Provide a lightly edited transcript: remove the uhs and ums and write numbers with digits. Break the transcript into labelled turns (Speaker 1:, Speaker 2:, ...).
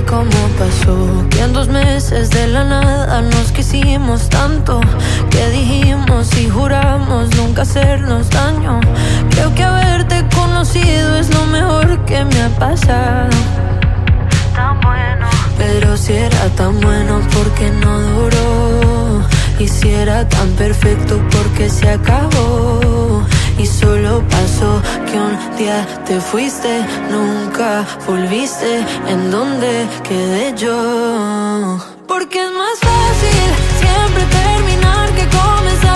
Speaker 1: cómo pasó, que en 2 meses de la nada nos quisimos tanto, que dijimos y juramos nunca hacernos daño. Creo que haberte conocido es lo mejor que me ha pasado. Tan bueno. Pero si era tan bueno, ¿por qué no duró? Y si era tan perfecto, ¿por qué se acabó? Y solo pasó que un día te fuiste, nunca volviste. ¿En dónde quedé yo? Porque es más fácil siempre terminar que comenzar.